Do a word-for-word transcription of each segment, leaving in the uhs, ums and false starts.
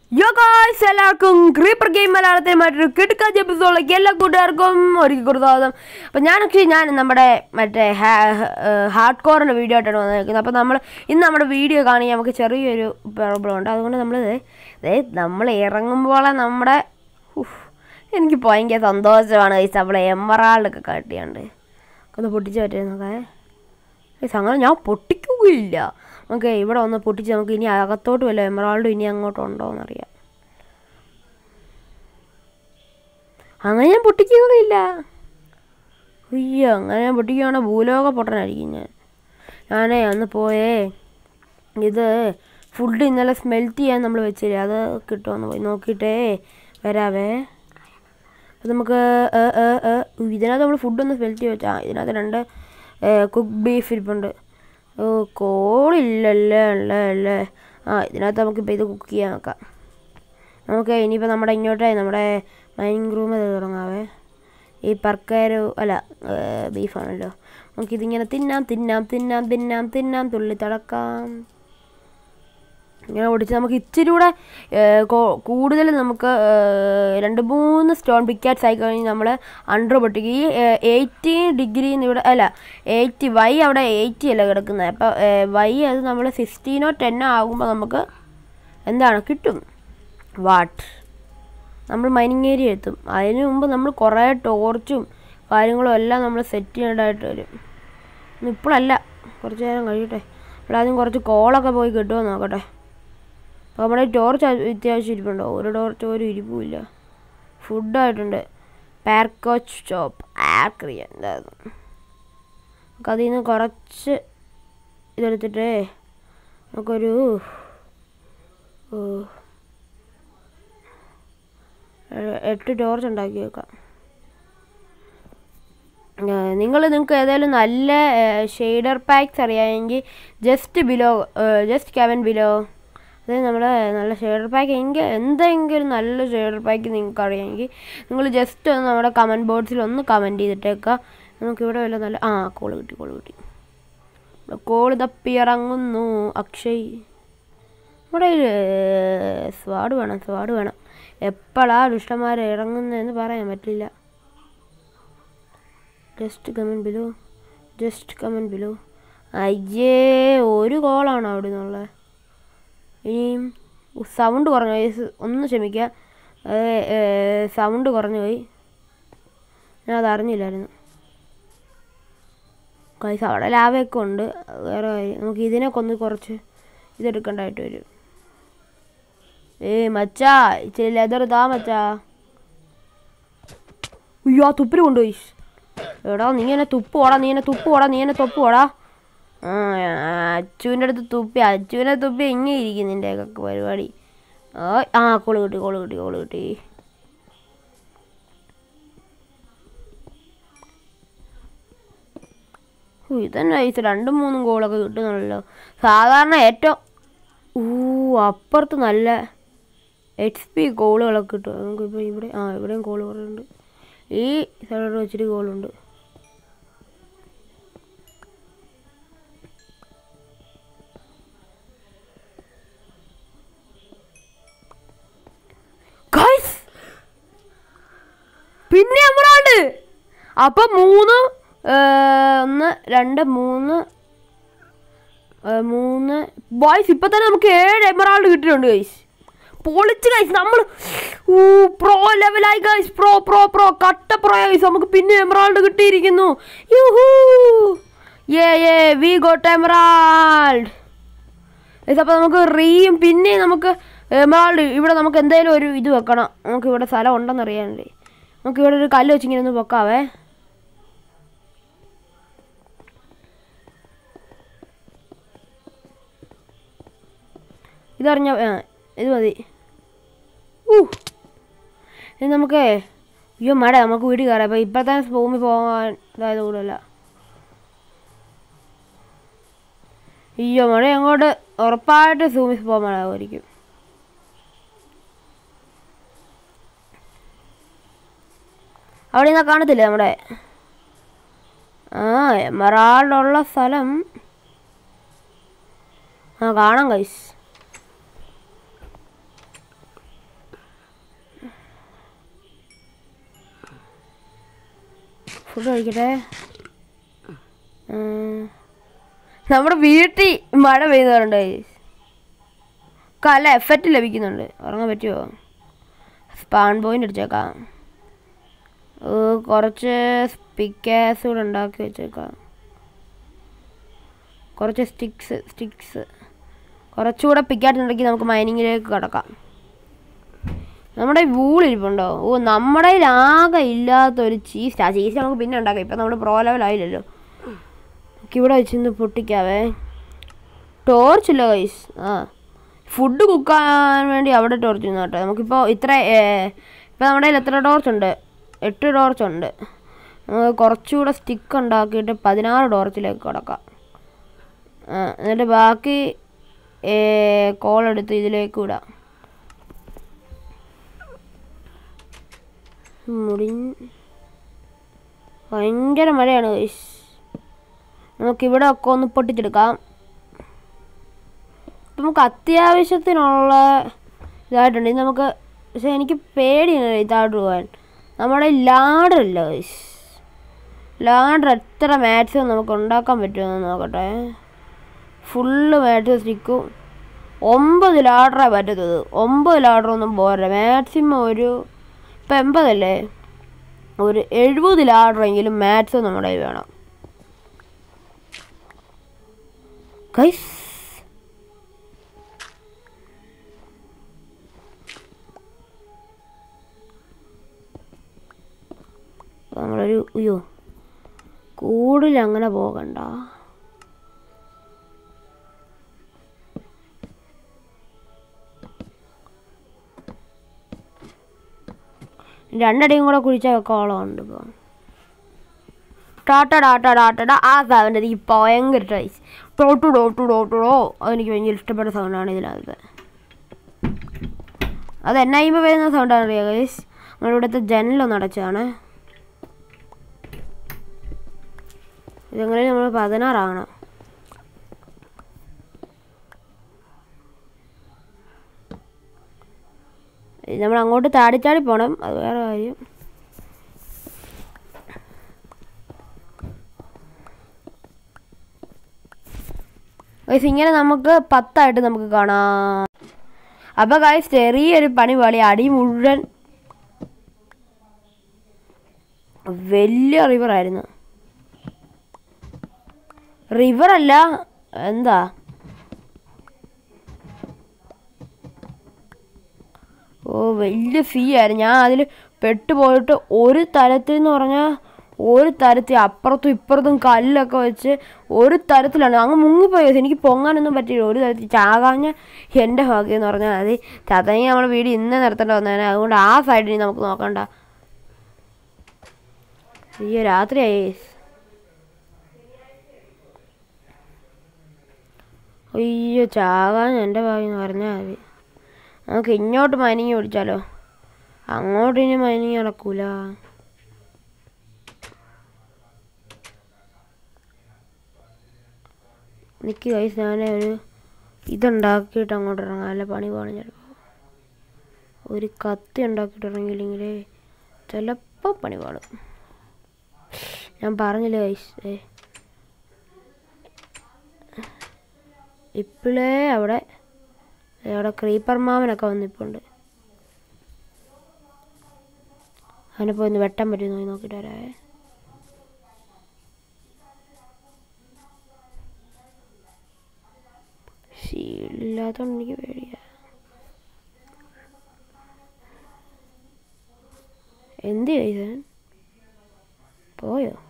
Yo guys, എല്ലാവർക്കും Creeper game മലയാളത്തിൽ കിടക്കാച്ച എപ്പിസോഡിലേക്ക് എല്ലാ കൂട്ടുകാർക്കും ഒരിക്കൽ കൊടുത്താൽ അപ്പം ഞാനൊക്കെ ഞാൻ നമ്മുടെ മറ്റേ ഹാർഡ് കോറിൻ്റെ വീഡിയോ ആയിട്ടാണ് വന്നിരിക്കുന്നത്. അപ്പോൾ നമ്മൾ ഇന്ന് നമ്മുടെ വീഡിയോ കാണുക നമുക്ക് ചെറിയൊരു പ്രോബ്ലം ഉണ്ട്. അതുകൊണ്ട് നമ്മൾ നമ്മൾ ഇറങ്ങുമ്പോൾ നമ്മുടെ എനിക്ക് ഭയങ്കര സന്തോഷമാണ് ഗൈസ്. നമ്മളെ എമറാൾഡൊക്കെ കാട്ടിയാണ്ട് ഒന്ന് പൊട്ടിച്ച് പറ്റുന്നതൊക്കെ ഗൈസ്. അങ്ങനെ ഞാൻ പൊട്ടിക്കുകയില്ല. നമുക്ക് ഇവിടെ ഒന്ന് പൊട്ടിച്ച് നമുക്ക് ഇനി അകത്തോട്ട് വല്ല എമറാൾഡും ഇനി അങ്ങോട്ടുണ്ടോ എന്നറിയാം. അങ്ങനെ ഞാൻ പൊട്ടിക്കുകയില്ല. അയ്യോ, അങ്ങനെ ഞാൻ പൊട്ടിക്കുകയാണെങ്കിൽ ഭൂലോക പൊട്ടനായിരിക്കും ഞാൻ. ഞാനേ അന്ന് പോയേ ഇത് ഫുഡ് ഇന്നലെ സ്മെൽറ്റ് ചെയ്യാൻ നമ്മൾ വെച്ചില്ലേ, അത് കിട്ടുമെന്ന് പോയി നോക്കിയിട്ടേ വരാവേ. അപ്പം നമുക്ക് ഇതിനകത്ത് നമ്മൾ ഫുഡൊന്ന് സ്മെൽറ്റ് ചെയ്ത് വെച്ചാൽ ഇതിനകത്ത് രണ്ട് കുക്ക് ബീഫ് ഇരിപ്പുണ്ട്. ഓ കോളില്ലല്ലേ അല്ലേ അല്ലേ ആ ഇതിനകത്ത് നമുക്കിപ്പോൾ ഇത് കുക്ക് ചെയ്യാൻ നോക്കാം. നമുക്ക് ഇനിയിപ്പോൾ നമ്മുടെ ഇങ്ങോട്ടേ നമ്മുടെ മൈനിങ് റൂം അത് തുടങ്ങാവേ. ഈ പർക്കാരോ അല്ല ബീഫാണല്ലോ. നമുക്കിതിങ്ങനെ തിന്നാം തിന്നാം തിന്നാം തിന്നാം തിന്നാം തുള്ളി തടക്കാം. ഇങ്ങനെ ഓടിച്ച് നമുക്ക് ഇച്ചിരി കൂടെ കൂടുതൽ നമുക്ക് രണ്ട് മൂന്ന് സ്റ്റോൺ പിക്കാറ്റ്സ് ആയി കഴിഞ്ഞ് നമ്മൾ അണ്ടർ പൊട്ടിക്കും. ഈ എയ്റ്റീൻ ഡിഗ്രി ഇവിടെ അല്ല എയ്റ്റി വൈ അവിടെ എയ്റ്റി അല്ല കിടക്കുന്നത്. അപ്പോൾ വൈ അത് നമ്മൾ സിക്സ്റ്റീനോ ടെന്നോ ആകുമ്പോൾ നമുക്ക് എന്താണ് കിട്ടും വാട്ട് നമ്മൾ മൈനിങ് ഏരിയ എത്തും. അതിന് മുമ്പ് നമ്മൾ കുറേ ടോർച്ചും കാര്യങ്ങളും എല്ലാം നമ്മൾ സെറ്റ് ചെയ്യേണ്ടതായിട്ട് വരും. ഇപ്പോഴല്ല, കുറച്ച് നേരം കഴിയട്ടെ. അപ്പോൾ ആദ്യം കുറച്ച് കോളൊക്കെ പോയി കിട്ടുമോ നോക്കട്ടെ. അപ്പോൾ നമ്മുടെ ടോർച്ച് അത്യാവശ്യം ഇരിപ്പുണ്ടോ? ഒരു ടോർച്ച് ഒരു ഇരിപ്പുമില്ല. ഫുഡായിട്ടുണ്ട് പാർക്കോച്ച് സ്റ്റോപ്പ് ആക്രിയ എന്തായിരുന്നു. നമുക്ക് അതിൽ നിന്ന് കുറച്ച് ഇതെടുത്തിട്ടേ നമുക്കൊരു എട്ട് ടോർച്ച് ഉണ്ടാക്കി വെക്കാം. നിങ്ങൾ നിങ്ങൾക്ക് ഏതായാലും നല്ല ഷെയ്ഡർ പാക്സ് അറിയാമെങ്കിൽ just below just comment below അതായത് നമ്മൾ നല്ല ഷെയ്ഡർ പാക്ക് എങ്കിൽ എന്തെങ്കിലും നല്ല ഷെയ്ഡർ പാക്ക് നിങ്ങൾക്ക് അറിയാമെങ്കിൽ നിങ്ങൾ ജസ്റ്റ് ഒന്ന് നമ്മുടെ കമൻറ്റ് ബോക്സിൽ ഒന്ന് കമൻറ്റ് ചെയ്തിട്ടേക്കുക. നമുക്കിവിടെ വല്ല നല്ല ആ കോള് കിട്ടി കോള് കിട്ടി കോള് തപ്പി ഇറങ്ങുന്നു അക്ഷയ്. നമ്മുടെ സ്വാഡ് വേണം സ്വാഡ് വേണം. എപ്പോഴാണ് ദുഷ്ടന്മാർ ഇറങ്ങുന്നതെന്ന് പറയാൻ പറ്റില്ല. Just comment below just comment below. അയ്യേ, ഒരു കോളാണ് അവിടെ നിന്നുള്ളത്. ഇനിയും സൗണ്ട് കുറഞ്ഞു പോയി, ഒന്ന് ക്ഷമിക്കുക. സൗണ്ട് കുറഞ്ഞു പോയി, ഞാൻ അതറിഞ്ഞില്ലായിരുന്നു. കൈസ് അവിടെ ലാവയൊക്കെ ഉണ്ട്, വേറെ കാര്യം. നമുക്ക് ഇതിനൊക്കെ ഒന്ന് കുറച്ച് ഇതെടുക്കേണ്ടതായിട്ട് വരും. ഏയ് മച്ചാ, ഇച്ചിരി ലെതർ താ മച്ചാ. അയ്യോ, ആ തുപ്പിൽ കൊണ്ടുപോയി. എടാ നീ എന്നെ തുപ്പ് ഓടാ നീ എന്നെ തുപ്പ് ഓടാ നീ എന്നെ തൊപ്പ് ഓടാ. ആ അച്ചുവിൻ്റെ അടുത്ത് തുപ്പി അച്ചുവിനെ തുപ്പി ഇങ്ങനെ ഇരിക്കും നിൻ്റെയൊക്കെ പരിപാടി. ആ കോള് കിട്ടി കോള് കിട്ടി കോള് കിട്ടി. ഇതന്നെ ഐസ് രണ്ടും മൂന്നും കോളൊക്കെ കിട്ടുന്നുണ്ടല്ലോ. സാധാരണ ഏറ്റവും ഊ അപ്പുറത്ത് നല്ല എച്ച് പി കോളുകളൊക്കെ കിട്ടും. നമുക്കിപ്പോൾ ഇവിടെ ആ ഇവിടെയും കോള് കുറവുണ്ട്. ഈ സൈഡിൽ വെച്ചിട്ട് കോളുണ്ട്. പിന്നെ എമറാൾഡ് അപ്പം മൂന്ന് ഒന്ന് രണ്ട് മൂന്ന് മൂന്ന് ബോയ്സ് ഇപ്പം തന്നെ നമുക്ക് ഏഴ് എമറാൾഡ് കിട്ടിയിട്ടുണ്ട് ഗൈസ്. പൊളിച്ച് ഗൈസ്, നമ്മൾ പ്രോ ലെവലായി ഗൈസ്. പ്രോ പ്രോ പ്രോ കട്ട പ്രോ ഗൈസ്. നമുക്ക് പിന്നെ എമറാൾഡ് കിട്ടിയിരിക്കുന്നു. യൂഹൂ ഏ A we got emerald guys. അപ്പോൾ നമുക്ക് റീയും പിന്നെ നമുക്ക് എമറാൾഡ് ഇവിടെ നമുക്ക് എന്തെങ്കിലും ഒരു ഇത് വെക്കണം. നമുക്ക് ഇവിടെ സ്ഥലം ഉണ്ടെന്ന് അറിയാനല്ലേ. നമുക്ക് ഇവിടെ ഒരു കല്ല് വെച്ചിങ്ങനെ ഒന്ന് പൊക്കാവേ. ഇതറിഞ്ഞ ഇത് മതി. ഊ ഇത് നമുക്ക് അയ്യോ മഴ നമുക്ക് വീട്ടിൽ കയറാം. അപ്പോൾ ഇപ്പോഴത്തെ ഭൂമി പോകാൻ ഇതായത് കൂടല്ല. അയ്യോ മഴ അങ്ങോട്ട് ഉറപ്പായിട്ട് ഭൂമി പോകാൻ മഴയായിരിക്കും. അവിടെ നിന്നാ കാണത്തില്ലേ നമ്മുടെ ആ എമറാൾഡുള്ള സ്ഥലം? ആ കാണാം ഗൈസ്. ഫുഡ് കഴിക്കട്ടെ. നമ്മുടെ വീട്ടിൽ മഴ പെയ്യുന്നുണ്ട്. കല എഫക്റ്റ് ലഭിക്കുന്നുണ്ട്. ഉറങ്ങാൻ പറ്റുമോ? സ്പാൺ പോയിന്റ് അടിച്ചേക്കാം. കുറച്ച് സ്പിക്കാസ് കൂടെ ഉണ്ടാക്കി വെച്ചേക്കാം. കുറച്ച് സ്റ്റിക്സ് സ്റ്റിക്സ് കുറച്ചുകൂടെ പിക്കാറ്റുണ്ടെങ്കിൽ നമുക്ക് മൈനിങ്ങിലേക്ക് കിടക്കാം. നമ്മുടെ വൂളിരിപ്പുണ്ടോ? ഓ നമ്മുടെ ആകെ ഇല്ലാത്തൊരു ചീസ്. ആ ചീസ് നമുക്ക് പിന്നെ ഉണ്ടാക്കാം. ഇപ്പം നമ്മൾ പ്രോ ലെവലായില്ലല്ലോ. ഇവിടെ വെച്ചിന്ന് പൊട്ടിക്കാവേ. ടോർച്ചില്ല ഗൈസ്. ആ ഫുഡ് കുക്കാൻ വേണ്ടി അവിടെ ടോർച്ച് ചെയ്യുന്ന കേട്ടോ. നമുക്കിപ്പോൾ ഇത്ര ഇപ്പം നമ്മുടെ കയ്യിൽ എത്ര ടോർച്ചുണ്ട്? എട്ട് ടോർച്ചുണ്ട്. നമുക്ക് കുറച്ചുകൂടെ സ്റ്റിക്ക് ഉണ്ടാക്കിയിട്ട് പതിനാറ് ടോർച്ചിലേക്ക് കിടക്കാം. എന്നിട്ട് ബാക്കി കോളെടുത്ത് ഇതിലേക്ക് വിടാം. മുടി ഭയങ്കര മഴയാണ് ഗൈസ്. നമുക്കിവിടെ ഒക്കെ ഒന്ന് പൊട്ടിച്ചെടുക്കാം. ഇപ്പം നമുക്ക് അത്യാവശ്യത്തിനുള്ള ഇതായിട്ടുണ്ട്. ഇത് നമുക്ക് പക്ഷേ എനിക്ക് പേടിയാണ് ഇതായിട്ട് പോകാൻ. നമ്മുടെ ലാഡറില്ല ഗൈസ്. ലാഡർ എത്ര മാക്സിമം നമുക്ക് ഉണ്ടാക്കാൻ പറ്റുമെന്ന് നോക്കട്ടെ. ഫുള്ള് മാറ്റ് സ്റ്റിക്കും. ഒമ്പത് ലാഡറാണ് പറ്റത്തത്. ഒമ്പത് ലാഡറൊന്നും പോരാ. മാക്സിമം ഒരു ഇപ്പം എൺപതല്ലേ, ഒരു എഴുപത് ലാഡറെങ്കിലും മാത്സ് നമ്മുടെ കയ്യിൽ വേണം ഗൈസ്. നമ്മളൊരു അയ്യോ കൂടുതൽ അങ്ങനെ പോകണ്ട. രണ്ടടിയും കൂടെ കുഴിച്ചാൽ വെക്കോളമുണ്ട്. ഇപ്പോൾ ടാട്ട ടാട്ട ടാട്ട ആ സൗണ്ട് എനിക്ക് ഭയങ്കര ടൈസ്. ടോട്ടു ഡോട്ടു ഡോട്ടുടോ അതെനിക്ക് ഭയങ്കര ഇഷ്ടപ്പെട്ട സൗണ്ടാണ് ഇതിനകത്ത്. അത് എന്നെ കഴിയുമ്പോൾ വരുന്ന സൗണ്ടാണ് അറിയാം ഗൈസ്. നമ്മളിവിടുത്തെ ജനലൊന്ന് അടച്ചാണ്. ഇതെങ്ങനെ നമ്മൾ പതിനാറാകണം. നമ്മൾ അങ്ങോട്ട് താടിച്ചാടി പോകണം. അത് വേറെ കാര്യം. ഗൈസ് ഇങ്ങനെ നമുക്ക് പത്തായിട്ട് നമുക്ക് കാണാം. അപ്പോൾ ഗൈസ് ചെറിയൊരു പണി പോലെ അടി മുഴുവൻ വലിയ റിവറായിരുന്നു. റിവറല്ല എന്താ ഓ വലിയ സീ ആയിരുന്നു. ഞാൻ അതിൽ പെട്ടുപോയിട്ട് ഒരു തരത്തിൽ എന്ന് പറഞ്ഞാൽ ഒരു തരത്തിൽ അപ്പുറത്തും ഇപ്പുറത്തും കല്ലൊക്കെ വെച്ച് ഒരു തരത്തിലാണ് അങ്ങ് മുങ്ങിപ്പോയത്. എനിക്ക് പൊങ്ങാനൊന്നും പറ്റിയില്ല. ഒരു തരത്തിൽ ചാകാഞ്ഞ എൻ്റെ ഭാഗ്യം എന്ന് പറഞ്ഞാൽ അത് ചതങ്ങി നമ്മൾ വീട് ഇന്ന് നിർത്തേണ്ട വന്നേനെ. അതുകൊണ്ട് ആ സൈഡിൽ നമുക്ക് നോക്കണ്ട. അയ്യോ രാത്രിയായി. അയ്യോ ചാകാൻ എൻ്റെ ഭാഗ്യം എന്ന് പറഞ്ഞാൽ മതി. നമുക്ക് ഇങ്ങോട്ട് മൈനിങ് പിടിച്ചാലോ? അങ്ങോട്ട് ഇനി മൈനിങ് നടക്കൂല. എനിക്ക് ഗൈസ് ഞാൻ ഒരു ഇതുണ്ടാക്കിയിട്ട് അങ്ങോട്ട് ഇറങ്ങാം. നല്ല പണി പോകണം. ചിലപ്പോൾ ഒരു കത്തി ഉണ്ടാക്കിയിട്ട് ഇറങ്ങിയില്ലെങ്കിലേ ചിലപ്പോൾ പണി പാടും. ഞാൻ പറഞ്ഞില്ലേ ഗൈസ്. ഏ ഇപ്പോഴേ അവിടെ അവിടെ ക്രീപ്പർ മാമനൊക്കെ വന്നിപ്പുണ്ട്. അവനിപ്പോൾ ഒന്ന് വെട്ടാൻ പറ്റുമോ നോക്കിയിട്ട് വരാവേ. ശീലില്ലാത്തതുകൊണ്ട് എനിക്ക് പേടിയാ. എന്ത് ചെയ്ത പോയോ?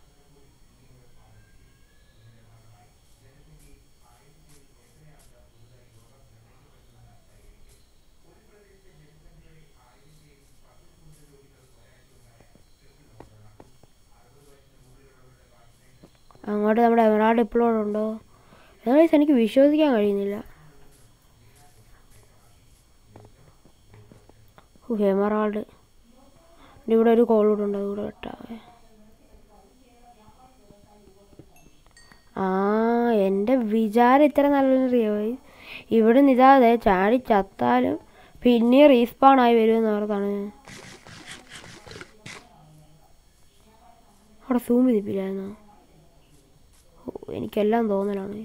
അങ്ങോട്ട് നമ്മുടെ എമറാൾഡ് ഇപ്പോഴും ഉണ്ടോ? ഏകദേശം എനിക്ക് വിശ്വസിക്കാൻ കഴിയുന്നില്ല. എമറാൾഡ് ഇവിടെ ഒരു കോളൂടെ ഉണ്ട്. അതുകൂടെ വെട്ടാവേ. ആ എൻ്റെ വിചാരം ഇത്ര നല്ലറിയോ? ഇവിടെ നിതാതെ ചാടി ചത്താലും പിന്നെ റീസ്പാൺ ആയി വരുമെന്ന് ഓർത്താണ്. അവിടെ സൂം ചെയ്തിപ്പില്ലായിരുന്നോ? ഓ എനിക്കെല്ലാം തോന്നലാണ്.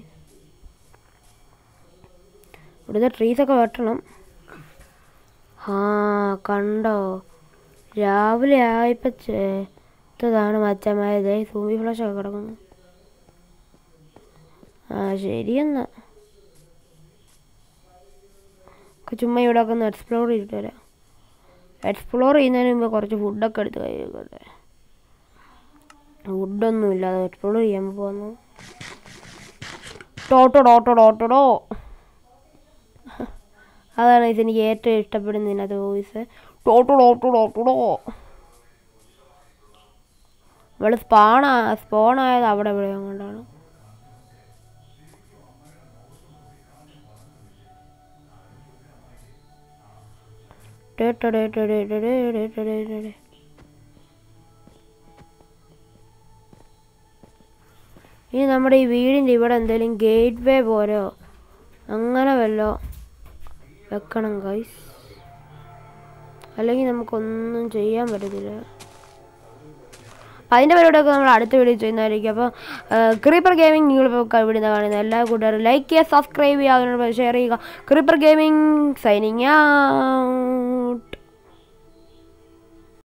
ഇവിടുത്തെ ട്രീസൊക്കെ വെട്ടണം. ആ കണ്ടോ, രാവിലെ ആയപ്പോൾ ചേത്തതാണ് മച്ചമായത്. സൂമി ഫ്ലാഷൊക്കെ കിടക്കുന്നു. ആ ശരിയെന്നാ, ചുമ്മാ ഇവിടെ ഒക്കെ ഒന്ന് എക്സ്പ്ലോർ ചെയ്തിട്ട് വരാം. എക്സ്പ്ലോർ ചെയ്യുന്നതിന് മുമ്പ് കുറച്ച് ഫുഡൊക്കെ എടുത്ത് കഴിക്കട്ടെ. ഫുഡൊന്നും ഇല്ലാതെ എക്സ്പ്ലോർ ചെയ്യാൻ പോകുന്നു. ടോട്ടോ ഡോട്ടോ ഡോട്ടോടോ, അതാണ് ഇത് എനിക്ക് ഏറ്റവും ഇഷ്ടപ്പെടുന്നതിനകത്ത് വോയിസ്. ടോട്ടോ ഡോട്ടോ ഡോട്ടോടോ. നമ്മൾ സ്പാണ സ്പോണായത് അവിടെ എവിടെയോ കൊണ്ടാണ്. ഇനി നമ്മുടെ ഈ വീടിൻ്റെ ഇവിടെ എന്തെങ്കിലും ഗേറ്റ് വേ പോരോ അങ്ങനെ വല്ലോ വെക്കണം ഗൈസ്, അല്ലെങ്കിൽ നമുക്കൊന്നും ചെയ്യാൻ പറ്റത്തില്ല. അപ്പം അതിൻ്റെ പരിപാടിയൊക്കെ നമ്മൾ അടുത്ത വീഡിയോ ചെയ്യുന്നതായിരിക്കും. അപ്പോൾ ക്രീപ്പർ ഗെയിമിംഗ് നിങ്ങളിപ്പോൾ ഇവിടുന്ന് കാണുന്നത് എല്ലാ കൂട്ടുകാരും ലൈക്ക് ചെയ്യുക, സബ്സ്ക്രൈബ് ചെയ്യുക, അതിനോട് ഷെയർ ചെയ്യുക. Creeper Gaming signing out.